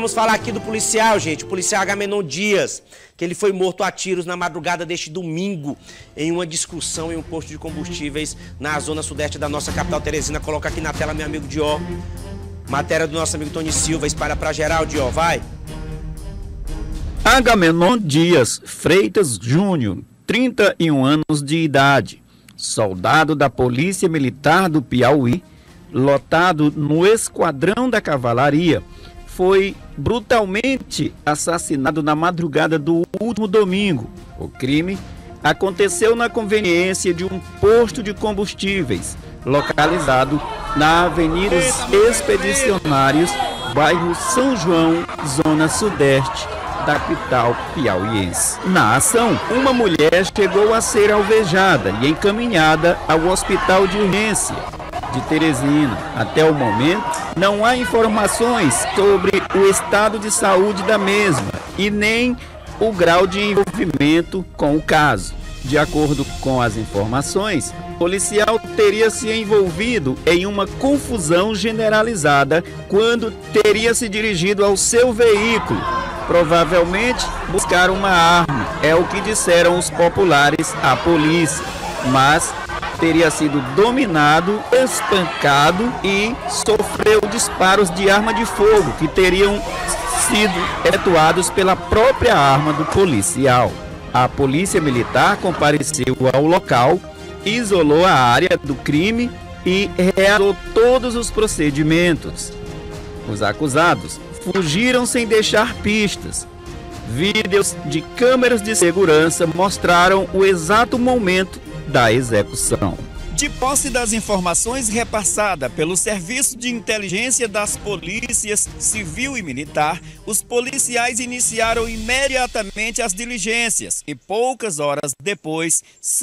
Vamos falar aqui do policial, gente, o policial Agamenon Dias, que ele foi morto a tiros na madrugada deste domingo em uma discussão em um posto de combustíveis na zona sudeste da nossa capital Teresina. Coloca aqui na tela, meu amigo Dió. Matéria do nosso amigo Tony Silva, espalha pra geral, Dió, vai. Agamenon Dias Freitas Júnior, 31 anos de idade, soldado da Polícia Militar do Piauí, lotado no Esquadrão da Cavalaria, foi brutalmente assassinado na madrugada do último domingo. O crime aconteceu na conveniência de um posto de combustíveis, localizado na Avenida Expedicionários, bairro São João, zona sudeste da capital piauiense. Na ação, uma mulher chegou a ser alvejada e encaminhada ao hospital de urgência de Teresina. Até o momento, não há informações sobre o estado de saúde da mesma e nem o grau de envolvimento com o caso. De acordo com as informações, o policial teria se envolvido em uma confusão generalizada quando teria se dirigido ao seu veículo, provavelmente buscar uma arma, é o que disseram os populares à polícia, mas teria sido dominado, espancado e sofreu disparos de arma de fogo que teriam sido efetuados pela própria arma do policial. A polícia militar compareceu ao local, isolou a área do crime e realizou todos os procedimentos. Os acusados fugiram sem deixar pistas. Vídeos de câmeras de segurança mostraram o exato momento da execução. De posse das informações repassadas pelo Serviço de Inteligência das Polícias Civil e Militar, os policiais iniciaram imediatamente as diligências e poucas horas depois,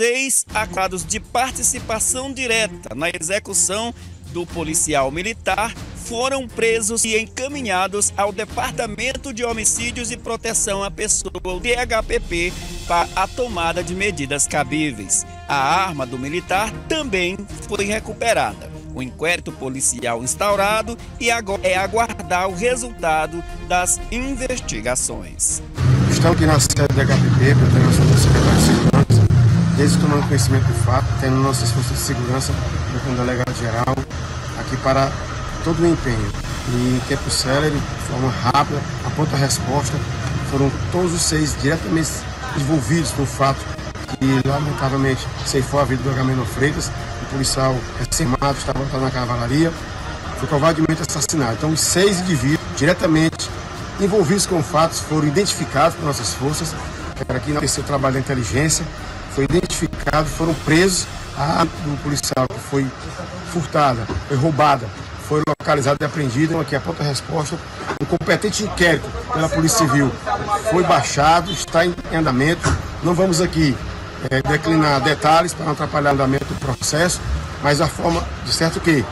6 acusados de participação direta na execução do policial militar foram presos e encaminhados ao Departamento de Homicídios e Proteção à Pessoa, o DHPP, para a tomada de medidas cabíveis. A arma do militar também foi recuperada. O inquérito policial instaurado e agora é aguardar o resultado das investigações. Estamos aqui na sede do DHPP, para ter nossa secretária de segurança, desde tomando conhecimento do fato, tendo nossas forças de segurança, o delegado geral, aqui para todo o empenho. E em tempo célere, de forma rápida, a pronta resposta, foram todos os 6 diretamente envolvidos no fato que, lamentavelmente, ceifou a vida do Agamenon Freitas, o policial recém-armado, estava lutando na cavalaria, foi covardemente assassinado. Então, os 6 indivíduos diretamente envolvidos com fatos foram identificados por nossas forças, que era aqui no terceiro trabalho da inteligência, foi identificado, foram presos. A arma do policial que foi furtada, foi roubada, foi localizada e apreendida. Aqui a pronta resposta, um competente inquérito pela Polícia Civil foi baixado, está em andamento. Não vamos aqui declinar detalhes para não atrapalhar o andamento do processo, mas a forma de certo que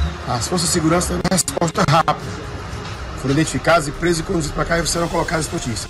as forças de segurança têm uma resposta rápida. Foram identificados e presos e conduzidos para cá e serão colocados em notícia.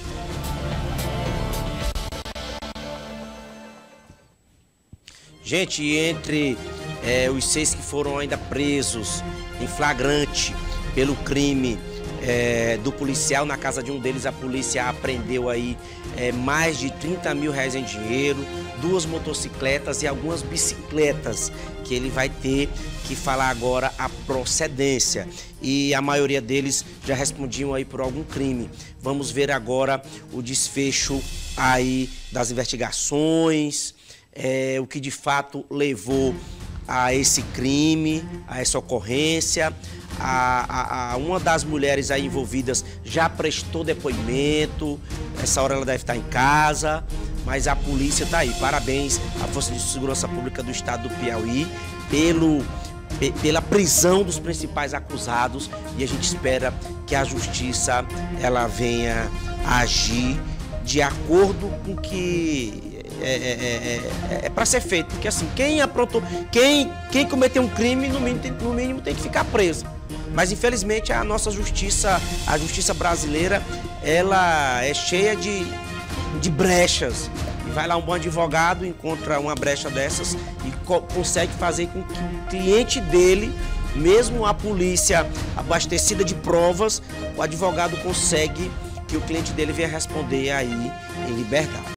Gente, entre os 6 que foram ainda presos em flagrante pelo crime do policial, na casa de um deles a polícia apreendeu aí mais de 30 mil reais em dinheiro, 2 motocicletas e algumas bicicletas que ele vai ter que falar agora a procedência. E a maioria deles já respondiam aí por algum crime. Vamos ver agora o desfecho aí das investigações, o que de fato levou a esse crime, a essa ocorrência. Uma das mulheres aí envolvidas já prestou depoimento, essa hora ela deve estar em casa, mas a polícia está aí. Parabéns à Força de Segurança Pública do Estado do Piauí pela prisão dos principais acusados, e a gente espera que a justiça ela venha agir de acordo com o que é para ser feito, porque assim, quem cometeu um crime, no mínimo tem que ficar preso. Mas infelizmente a nossa justiça, a justiça brasileira, ela é cheia de brechas. E vai lá um bom advogado, encontra uma brecha dessas e consegue fazer com que o cliente dele mesmo a polícia abastecida de provas, o advogado consegue que o cliente dele venha responder aí em liberdade.